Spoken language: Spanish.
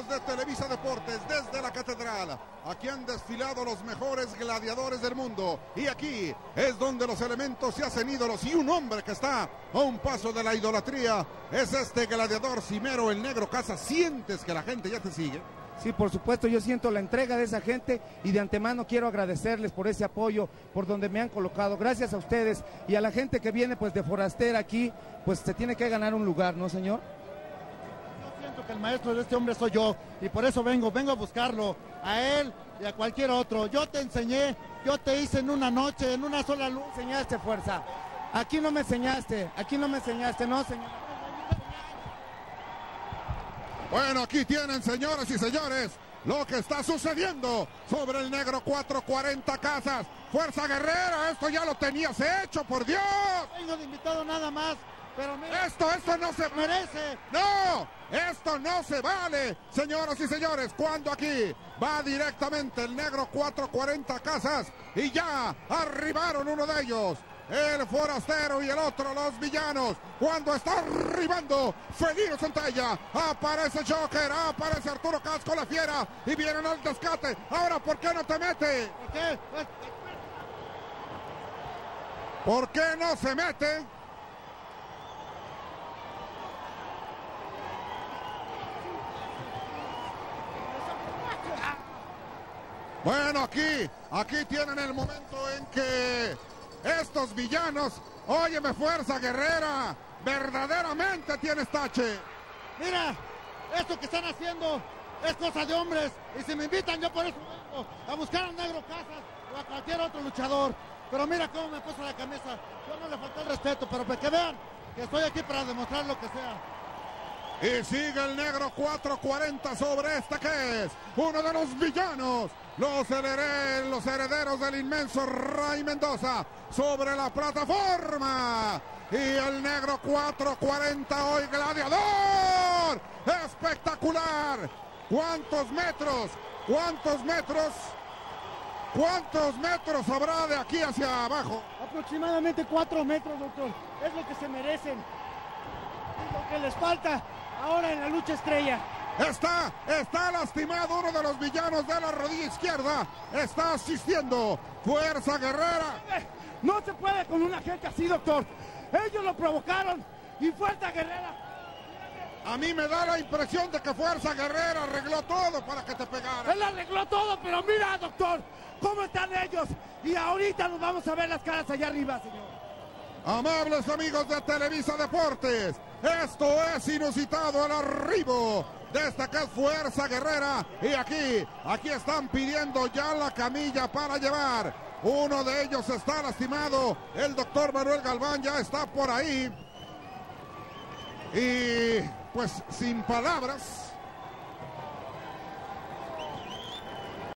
de Televisa Deportes, desde la Catedral. Aquí han desfilado los mejores gladiadores del mundo. Y aquí es donde los elementos se hacen ídolos. Y un hombre que está a un paso de la idolatría es este gladiador Cimero, el Negro Casas. ¿Sientes que la gente ya te sigue? Sí, por supuesto, yo siento la entrega de esa gente y de antemano quiero agradecerles por ese apoyo, por donde me han colocado. Gracias a ustedes y a la gente que viene pues de forastera aquí, pues se tiene que ganar un lugar, ¿no, señor? Yo siento que el maestro de este hombre soy yo y por eso vengo a buscarlo, a él y a cualquier otro. Yo te enseñé, yo te hice en una noche, en una sola luz. Enseñaste fuerza. Aquí no me enseñaste, no, señor. Bueno, aquí tienen, señoras y señores, lo que está sucediendo sobre el Negro 440 Casas. Fuerza Guerrera, esto ya lo tenías hecho, por Dios. Vengo de invitado nada más, pero mira, Esto no se merece. No, esto no se vale, señoras y señores, cuando aquí va directamente el Negro 440 Casas y ya arribaron uno de ellos. El forastero y el otro, los villanos. Cuando está arribando Felino Santalla, aparece Joker, aparece Arturo Casco, la fiera, y vienen al descate. Ahora, ¿por qué no te mete? ¿Por qué? ¿Por qué no se mete? Bueno, aquí tienen el momento en que estos villanos, óyeme, Fuerza Guerrera, verdaderamente tienes tache. Mira, esto que están haciendo es cosa de hombres. Y si me invitan, yo por eso vengo a buscar a Negro Casas o a cualquier otro luchador. Pero mira cómo me puso la camisa. Yo no le falté el respeto, pero para que vean que estoy aquí para demostrar lo que sea. Y sigue el Negro 440 sobre este que es uno de los villanos. Los herederos del inmenso Ray Mendoza sobre la plataforma. Y el Negro 440 hoy gladiador. Espectacular. ¿Cuántos metros? ¿Cuántos metros habrá de aquí hacia abajo? Aproximadamente 4 metros, doctor. Es lo que se merecen. Es lo que les falta ahora en la lucha estrella. Está lastimado uno de los villanos de la rodilla izquierda. Está asistiendo Fuerza Guerrera. No se puede con una gente así, doctor. Ellos lo provocaron y Fuerza Guerrera. A mí me da la impresión de que Fuerza Guerrera arregló todo para que te pegara. Él arregló todo, pero mira, doctor, cómo están ellos. Y ahorita nos vamos a ver las caras allá arriba, señor. Amables amigos de Televisa Deportes, esto es inusitado, el arribo de esta que es Fuerza Guerrera. Y aquí están pidiendo ya la camilla para llevar. Uno de ellos está lastimado, el doctor Manuel Galván ya está por ahí. Y pues sin palabras,